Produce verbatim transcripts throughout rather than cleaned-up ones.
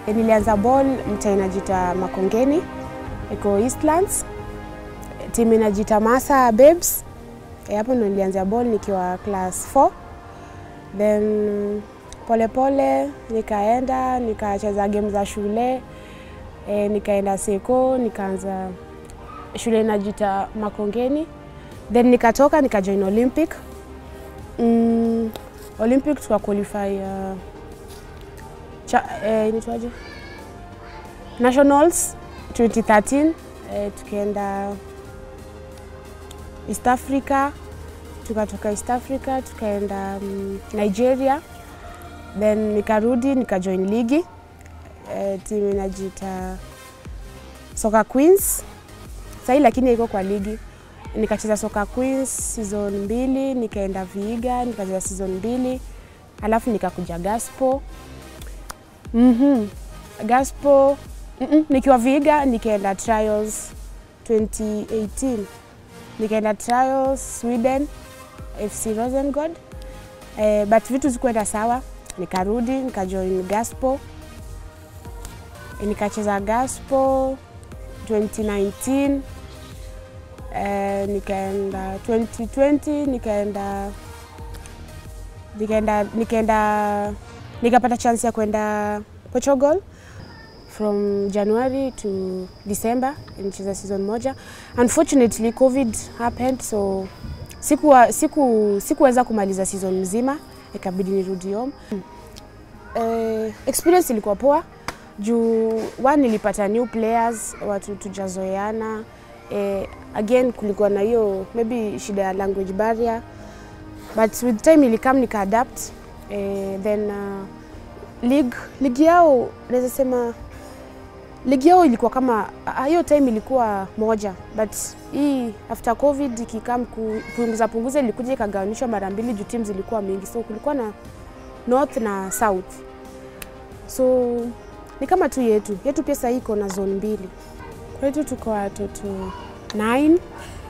E, nilianza ball mtaa inajiita Makongeni, iko Eastlands. Timu inajiita Masa Babes. E, hapo ndo nilianza ball nikiwa class four. Then pole pole nikaenda nikacheza game za shule. E, nikaenda Seko, nikaanza shule inajiita Makongeni. Then nikatoka nikajoin Olympic. Mm, Olympic tuka qualify uh, cha, eh, nitwaje? Nationals twenty thirteen, eh, tukaenda East Africa, tukatoka East Africa tukaenda um, Nigeria. Then nikarudi nikajoin ligi, eh, timu inajiita Soka Queens. Sasa lakini iko kwa ligi. Nikacheza Soka Queens season mbili, nikaenda Vihiga, nikacheza season mbili, alafu nikakuja Gaspo. Mhm. Gaspo, mm -mm, nikiwa Vihiga nikaenda trials twenty eighteen. Nikaenda trials Sweden, F C Rosengård. Eh, but vitu zikuenda sawa, nikarudi nikajoin Gaspo. E, nikacheza Gaspo twenty nineteen. Uh, nikaenda twenty twenty, nikaenda nikaenda nikaenda nikapata chance ya kwenda Portugal from January to December, nicheza season moja. Unfortunately COVID happened, so siku siku sikuweza kumaliza season mzima, ikabidi nirudi home. Uh, experience ilikuwa poa juu one nilipata new players, watu tujazoeana. Eh, again kulikuwa na hiyo maybe shida ya language barrier, but with time ilikam nika adapt. Eh, then uh, league league yao naweza sema league yao ilikuwa kama hiyo time ilikuwa moja, but hii after COVID ikikam kupunguza punguza ilikuja ikagawanishwa mara mbili juu teams zilikuwa mingi, so kulikuwa na north na south. So ni kama tu yetu yetu pia sasa iko na zone mbili. Kwetu tuko watoto nine.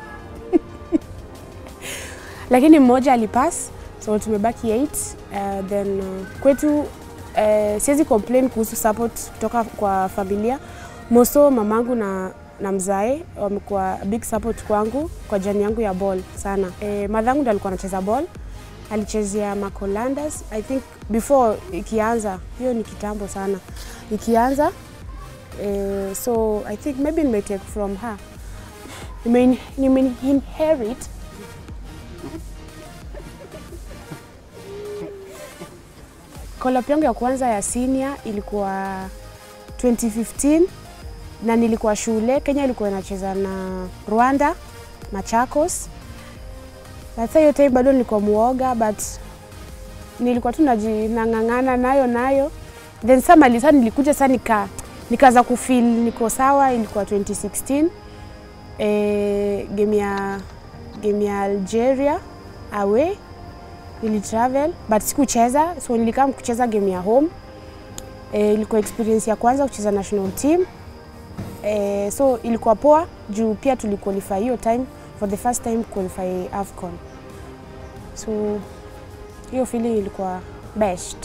Lakini mmoja alipass, so tumebaki eight. Uh, then uh, kwetu uh, siwezi complain kuhusu support kutoka kwa familia. Moso mamangu na na mzae wamekuwa big support kwangu kwa jani yangu ya ball sana. Eh, madhangu ndo alikuwa anacheza ball. Alichezea Macolanders. I think before ikianza, hiyo ni kitambo sana. Ikianza Uh, so I think maybe I may take from her. I mean, you mean inherit. Collab yangu ya kwanza ya senior ilikuwa twenty fifteen na nilikuwa shule. Kenya ilikuwa inacheza na Rwanda, Machakos. Sasa hiyo time bado nilikuwa muoga, but nilikuwa tu najingangana nayo nayo. Then sama lisa nilikuja sana nika nikaanza kufeel niko sawa. Ilikuwa twenty sixteen, eh, game ya game ya Algeria away, nili travel but sikucheza, so nilikam kucheza game ya home. Eh, ilikuwa experience ya kwanza kucheza national team. Eh, so ilikuwa poa juu pia tuliqualify hiyo time for the first time qualify AFCON. So hiyo feeling ilikuwa best.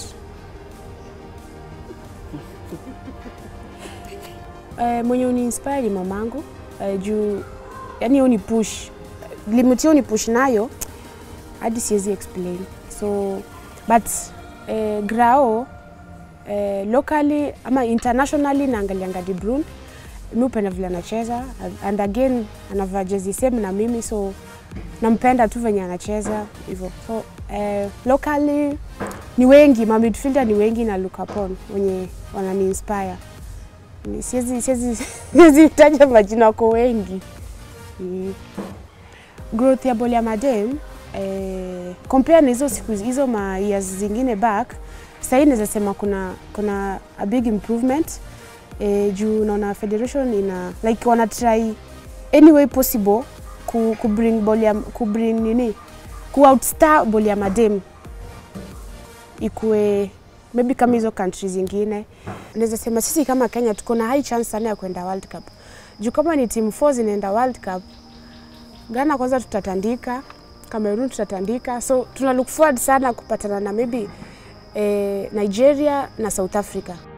Uh, mwenye uni-inspire mamangu, uh, juu yani uni push, limit uni push nayo hadi siwezi explain. So but uh, grao uh, locally ama internationally naangalianga De Bruyne. Mimi upenda vile anacheza, and again anavaa jezi same na mimi, so nampenda tu venye anacheza hivyo. So uh, locally ni wengi, ma midfielder ni wengi na look upon wenye wanani inspire. Siwezi siwezi siwezi taja majina kwa wengi. Mm. Growth ya ball ya madem, eh, compare na hizo siku hizo ma years zingine back, sasa naweza sema kuna kuna a big improvement. Eh, juu naona federation ina like wana try any way possible ku, ku bring ball ya ku bring nini ku outstar ball ya madem ikue maybe kama hizo countries zingine. Naweza sema sisi kama Kenya tuko na high chance sana ya kwenda World Cup. Juu kama ni team four zinaenda World Cup, Ghana kwanza tutatandika, Cameroon tutatandika. So tuna look forward sana kupatana na maybe eh, Nigeria na South Africa.